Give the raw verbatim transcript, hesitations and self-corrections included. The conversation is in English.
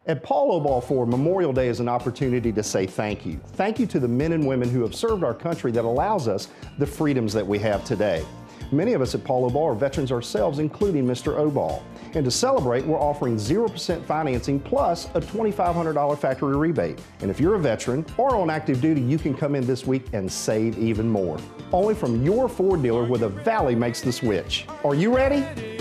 At Paul Obaugh Ford, Memorial Day is an opportunity to say thank you. Thank you to the men and women who have served our country that allows us the freedoms that we have today. Many of us at Paul Obaugh are veterans ourselves, including Mister Obaugh. And to celebrate, we're offering zero percent financing plus a twenty-five hundred dollar factory rebate. And if you're a veteran or on active duty, you can come in this week and save even more. Only from your Ford dealer where the Valley makes the switch. Are you ready?